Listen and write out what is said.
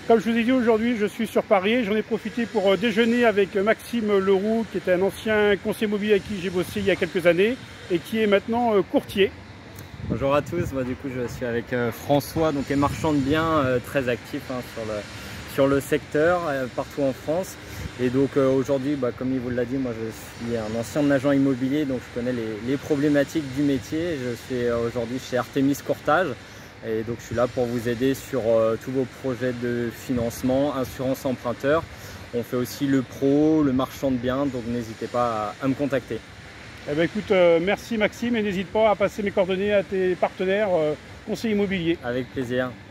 Comme je vous ai dit aujourd'hui, je suis sur Paris et j'en ai profité pour déjeuner avec Maxime Leroux, qui était un ancien conseiller immobilier avec qui j'ai bossé il y a quelques années et qui est maintenant courtier. Bonjour à tous, moi du coup je suis avec François, donc est marchand de biens très actif sur le secteur partout en France. Et donc aujourd'hui, comme il vous l'a dit, moi je suis un ancien agent immobilier, donc je connais les problématiques du métier. Je suis aujourd'hui chez Artemis Courtage et donc je suis là pour vous aider sur tous vos projets de financement, assurance emprunteur. On fait aussi le pro, le marchand de biens, donc n'hésitez pas à me contacter. Eh bien, écoute, merci Maxime et n'hésite pas à passer mes coordonnées à tes partenaires conseillers immobiliers. Avec plaisir.